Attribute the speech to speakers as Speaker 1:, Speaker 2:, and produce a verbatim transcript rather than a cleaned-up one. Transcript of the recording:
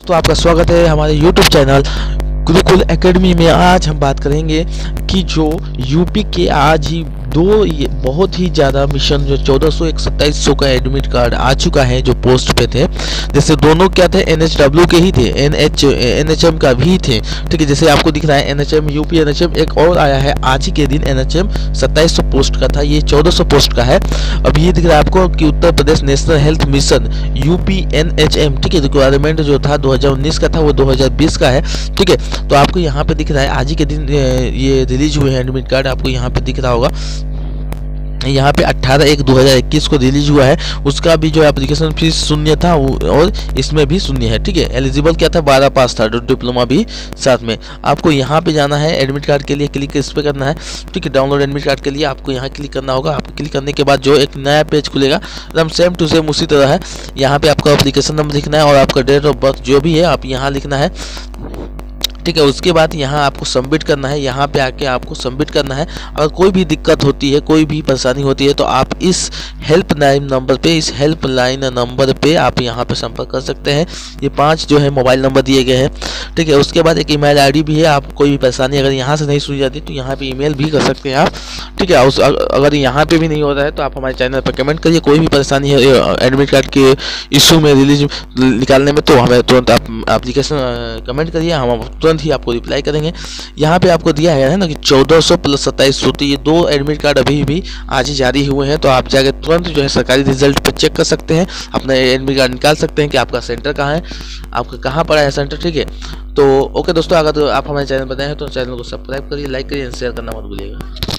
Speaker 1: तो आपका स्वागत है हमारे यूट्यूब चैनल गुरुकुल एकेडमी में। आज हम बात करेंगे कि जो यूपी के आज ही दो ये बहुत ही ज़्यादा मिशन जो चौदह सौ एक सत्ताईस सौ का एडमिट कार्ड आ चुका है जो पोस्ट पे थे, जैसे दोनों क्या थे एन एच डब्ल्यू के ही थे, N H N H M का भी थे। ठीक है, जैसे आपको दिख रहा है N H M UP N H M एक और आया है आज ही के दिन। एन एच एम सत्ताईस सौ पोस्ट का था, ये चौदह सौ पोस्ट का है। अब ये दिख रहा है आपको कि Uttar Pradesh national health mission UP N H M, ठीक है, रिक्वायरमेंट जो था दो हज़ार उन्नीस का था वो दो हज़ार बीस का है। ठीक है, तो आपको यहाँ पे दिख रहा है आज ही के दिन ये रिलीज हुए हैं एडमिट कार्ड। आपको यहाँ पे दिख रहा होगा, यहाँ पे अठारह एक दो हज़ार इक्कीस को रिलीज हुआ है। उसका भी जो एप्लीकेशन फीस शून्य था और इसमें भी शून्य है। ठीक है, एलिजिबल क्या था, बारह पास था, डिप्लोमा भी साथ में। आपको यहाँ पे जाना है एडमिट कार्ड के लिए, क्लिक इस पे करना है। ठीक है, डाउनलोड एडमिट कार्ड के लिए आपको यहाँ क्लिक करना होगा। आपको क्लिक करने के बाद जो एक नया पेज खुलेगा एकदम सेम टू सेम उसी तरह है। यहाँ पे आपका एप्लीकेशन नंबर लिखना है और आपका डेट ऑफ बर्थ जो भी है आप यहाँ लिखना है। ठीक है, उसके बाद यहाँ आपको सबमिट करना है। यहाँ पे आके आपको सबमिट करना है। अगर कोई भी दिक्कत होती है, कोई भी परेशानी होती है तो आप इस हेल्पलाइन नंबर पे इस हेल्पलाइन नंबर पे आप यहाँ पे संपर्क कर सकते हैं। ये पांच जो है मोबाइल नंबर दिए गए हैं। ठीक है, उसके बाद एक ईमेल आईडी भी है। आप कोई भी परेशानी अगर यहाँ से नहीं सुनी जाती तो यहाँ पे ईमेल भी कर सकते हैं आप। ठीक है, उस अगर यहाँ पे भी नहीं होता है तो आप हमारे चैनल पर कमेंट करिए। कोई भी परेशानी है एडमिट कार्ड के इशू में रिलीज निकालने में तो हमें तुरंत आप एप्लीकेशन कमेंट करिए, हम तुरंत ही आपको रिप्लाई करेंगे। यहाँ पे आपको दिया है ना कि चौदह सौ प्लस सत्ताईस सौ, तो ये दो एडमिट कार्ड अभी भी आज ही जारी हुए हैं। तो आप जाकर तुरंत जो है सरकारी रिजल्ट पे चेक कर सकते हैं, अपना एडमिट कार्ड निकाल सकते हैं कि आपका सेंटर कहाँ है, आपका कहाँ पड़ा है सेंटर। ठीक है, तो ओके दोस्तों, अगर तो आप हमारे चैनल पर नए हैं तो चैनल को सब्सक्राइब करिए, लाइक करिए, शेयर करना मत भूलिएगा।